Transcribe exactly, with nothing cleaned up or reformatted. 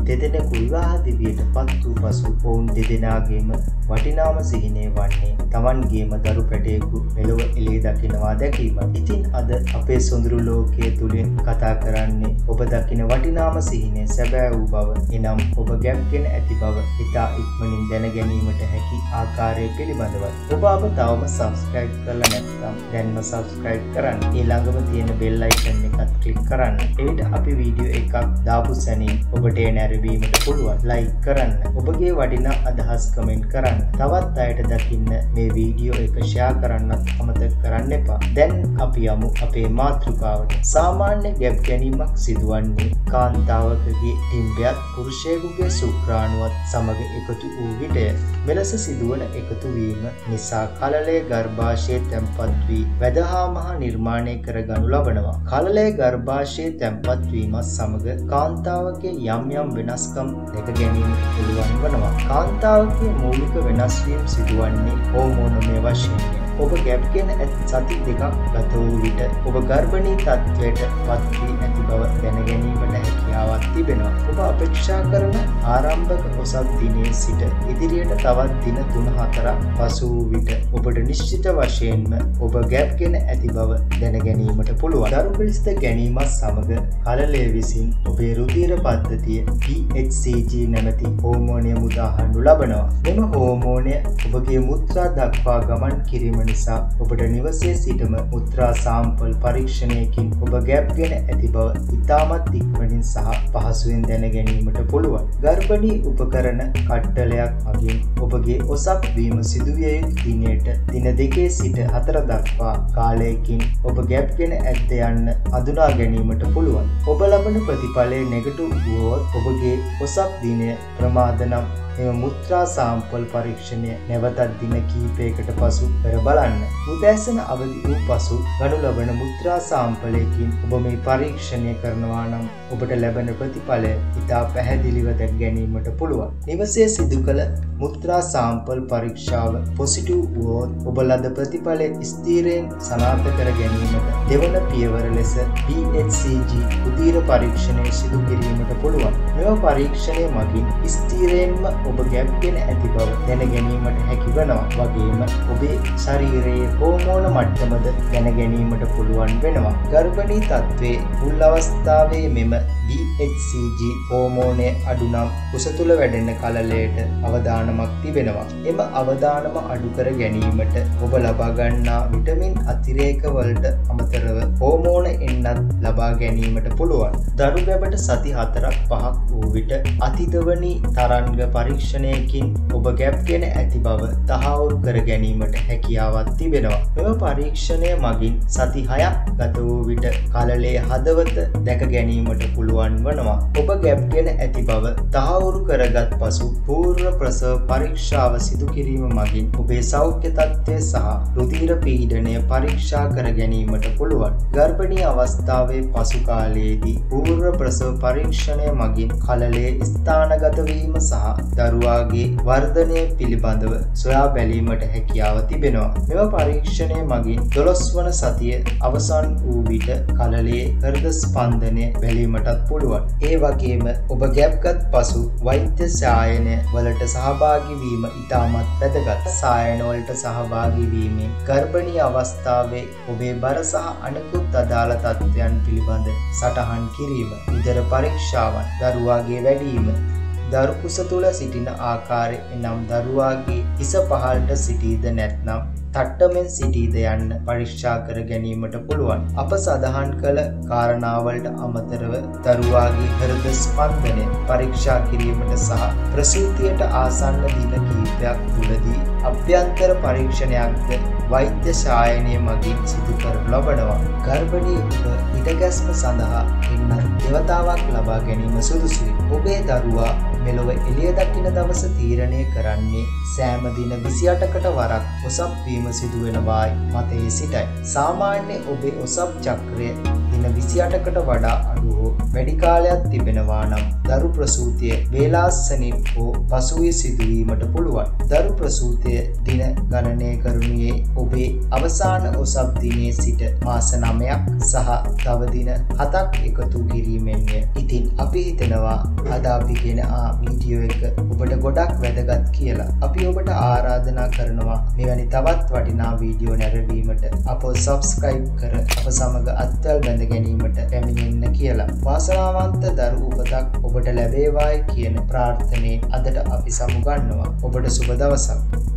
දෙදෙනෙකු විවාහ දිවියට පත් වූ පසු ඔවුන් දෙදෙනාගේම වටිනාම සිහිනය වන්නේ තමන්ගේම දරු පැටයෙකු මෙලොව එළිය දකිනවා දැකීම. ඉතින් අද අපේ සොඳුරු ලෝකයේ තුලින් කතා කරන්නේ ඔබ දකින වටිනාම සිහිනය සැබෑ වූ බව. එනම් ඔබ ගැප්ගෙන ඇති බව ඉතා ඉක්මනින් දැන ගැනීමට හැකි ආකාරය පිළිබඳවයි. ඔබ අප තවම සබ්ස්ක්‍රයිබ් කරලා නැත්නම් දැන්ම සබ්ස්ක්‍රයිබ් කරන්න. ඊළඟම තියෙන බෙල් අයිකන් එකත් ක්ලික් කරන්න. එවිට අපි වීඩියෝ එකක් දාපු සැනින් ඔබට ඒ නැරඹීමට පුළුවන්. ලයික් කරන්න. ඔබගේ වටිනා අදහස් කමෙන්ට් කරන්න. තවත් අයට දකින්න මේ වීඩියෝ එක ෂෙයා කරන්නත් අමතක කරන්න එපා. දැන් අපි යමු අපේ මාතෘකාවට. සාමාන්‍ය ගැප් ගැනීමක් සිදුවන්නේ කාන්තාවකගේ ඩිම්බයත් පුරුෂයෙකුගේ ශුක්‍රාණුවත් සමග එකතු වූ විටය. මෙලෙස සිදුවන එකතු වීම නිසා කලලයේ ගර්භාෂයේ තැන්පත් වී වැදහා මහ නිර්මාණය කරගනු ලබනවා. කලලයේ ගර්භාෂයේ තැන්පත් වීමත් සමග කාන්තාවගේ යම් යම් වෙනස්කම් දැක ගැනීමට පුළුවන් වනවා. කාන්තාවගේ මූලික වෙනස් වීම සිදුවන්නේ හෝමෝනමය වශයෙන්. ඔබ ගැප්ගෙන ඇති සති දෙකක් ගත වූ විට ඔබ ගර්භණී තත්ත්වයට පත් වී ඇති බව දැන ගැනීමට හැකියාවක් තිබෙනවා. ඔබ අපේක්ෂා කරන ආරම්භක ඔසක් දිනේ සිට ඉදිරියට තවත් දින තුන හතරක් පසු වූ විට ඔබට නිශ්චිත වශයෙන්ම ඔබ ගැප්ගෙන ඇති බව දැන ගැනීමට පුළුවන්. දරු පිළිස්ත ගැනීමත් සමග කලලය විසින් ඔබේ රුධිර පද්ධතිය P H C G නැමැති හෝමෝනය මුදාහරිනු ලබනවා. මෙම හෝමෝනය ඔබගේ මුත්‍රා දක්වා ගමන් කිරීම නිසා ඔබට නිවසේ සිටම මුත්‍රා සාම්පල් පරීක්ෂණයකින් ඔබ ගැප්ගෙන ඇති බව ඉතාමත් ඉක්මනින් සහ පහසුවෙන් දැන ගැනීමට පුළුවන්. ගර්භණී උපකරණ කට්ටලයක් මගින් ඔබගේ ඔසක් වීම සිදුවිය යුතු දිනයට දින දෙකේ සිට හතර දක්වා කාලයකින් ඔබ ගැප්ගෙන ඇද්ද යන්න හඳුනා ගැනීමට පුළුවන්. ඔබ ලබන ප්‍රතිඵලය නෙගටිව් වුවොත් ඔබගේ ඔසක් දිනය ප්‍රමාද නම් එම මුත්‍රා සාම්පල් පරීක්ෂණය නැවතත් දින කිහිපයකට පසු කර බලන්න. උදෑසන අවදි වූ පසු ගනු ලබන මුත්‍රා සාම්පලයකින් ඔබ මේ පරීක්ෂණය කරනවා නම් ඔබට ලැබෙන ප්‍රතිඵලය ඉතා පැහැදිලිව දැක ගැනීමට පුළුවන්. නිවසේ සිදු කළ මුත්‍රා සාම්පල් පරීක්ෂාව පොසිටිව් වුවොත් ඔබ ලද ප්‍රතිඵලය ස්ථීරයෙන් සනාථ කර ගැනීමට දෙවන පියවර ලෙස P H C G රුධිර පරීක්ෂණය සිදු කිරීමට පුළුවන්. මෙම පරීක්ෂණය මගින් ස්ථීරයෙන්ම ඔබ ගැප්ගෙන ඇති බව දැන ගැනීමට හැකි වෙනවා. වගේම ඔබේ ශරීරයේ හෝමෝන මට්ටමද දැන ගැනීමට පුළුවන් වෙනවා. ගර්භණී තත්ත්වයේ මුල් අවස්ථාවේ මෙම B H C G හෝමෝනය අඩු නම් කුස තුළ වැඩෙන කලලයට අවදානමක් තිබෙනවා. එම අවදානම අඩු කර ගැනීමට ඔබ ලබා ගන්නා විටමින් අතිරේක වලට අමතරව හෝමෝන එන්නත් ලබා ගැනීමට පුළුවන්. දරු ගැබට සති හතරක් පහක් වූ විට අතිදවනි තරංග පරීක්ෂණයකින් ඔබ ගැප්ගෙන ඇති බව තහවුරු කර ගැනීමට හැකියාවක් තිබෙනවා. මෙම පරීක්ෂණය මගින් සති හයක් ගත වූ විට කලලයේ හදවත දැක ගැනීමට පුළුවන් වනවා. ඔබ ගැප්ගෙන ඇති බව තහවුරු කරගත් පසු පූර්ව ප්‍රසව පරීක්ෂාව සිදු කිරීම මගින් ඔබේ සෞඛ්‍ය තත්ත්වය සහ රුධිර පීඩනය පරීක්ෂා කර ගැනීමට පුළුවන්. ගර්භණී අවස්ථාවේ පසු කාලයේදී පූර්ව ප්‍රසව පරීක්ෂණය මගින් කලලයේ ස්ථානගත වීම සහ දරුවාගේ වර්ධනය පිළිබඳව සොයා බැලීමට හැකියාව තිබෙනවා. මෙම පරීක්ෂණය මගින් දොළොස් වන සතිය අවසන් වූ විට කලලයේ හෘද ස්පන්දනය බැලීමටත් පුළුවන්. ඒ වගේම ඔබ ගැප්ගත් පසු වෛද්‍ය සායනය වලට සහභාගී වීම ඉතාමත් වැදගත්. සායන වලට සහභාගී වීමෙන් ගර්භණී අවස්ථාවේ ඔබේ බර සහ අනෙකුත් අදාළ තත්ත්වයන් පිළිබඳ සටහන් කිරීම, උදර පරීක්ෂාවන්, දරුවාගේ වැඩිම, දරු කුස තුළ සිටින ආකාරය එනම් දරුවාගේ හිස පහළට සිටීද නැත්නම් තට්ටමෙන් සිටීද යන්න පරීක්ෂා කර ගැනීමට පුළුවන්. අප සඳහන් කළ කාරණාවලට අමතරව දරුවාගේ හෘද ස්පන්දනය පරීක්ෂා කිරීමට සහ ප්‍රසූතියට ආසන්න දින කිහිපයක් තුළදී අභ්‍යන්තර පරීක්ෂණයක්ද වෛද්‍ය සායනය මගින් සිදු කරනු ලබනවා. ගර්භණී ඔබ ඉඩගැස්ම සඳහා එන්නත් දෙවතාවක් ලබා ගැනීම සුදුසුයි. ඔබේ දරුවා මෙලොව එළිය දකින දකින දවස තීරණය කරන්නේ සෑම දින විසිඅටකට වරක් ඔසප් වීම සිදු වෙනවායි මතයේ සිටයි. සාමාන්‍ය ඔබේ ඔසප් චක්‍රය දින විසිඅටකට වඩා අඩු හෝ වැඩි කාලයක් තිබෙනවා නම් දරු ප්‍රසූතිය වේලාසනින් හෝ පසුවේ සිදුවීමට පුළුවන්. දරු ප්‍රසූතිය දින ගණනය කරනුයේ ඔබේ අවසාන ඔසප් දිනේ සිට මාස නවයක් සහ තව දින හතක් එකතු කිරීමෙන්ය. ඉතින් අපි හිතනවා අද අපි ගෙන ආ වීඩියෝ එක ඔබට ගොඩක් වැදගත් කියලා. අපි ඔබට ආරාධනා කරනවා මෙවැනි තවත් වටිනා වීඩියෝ නැරඹීමට අපව සබ්ස්ක්‍රයිබ් කර අප සමග අත්වැල් බැඳ ගැනීමට පැමිණෙන්න කියලා. වාසනාවන්ත දරු උපතක් ඔබට ලැබේවායි කියන ප්‍රාර්ථනාවෙන් අදට අපි සමුගන්නවා. ඔබට සුබ දවසක්.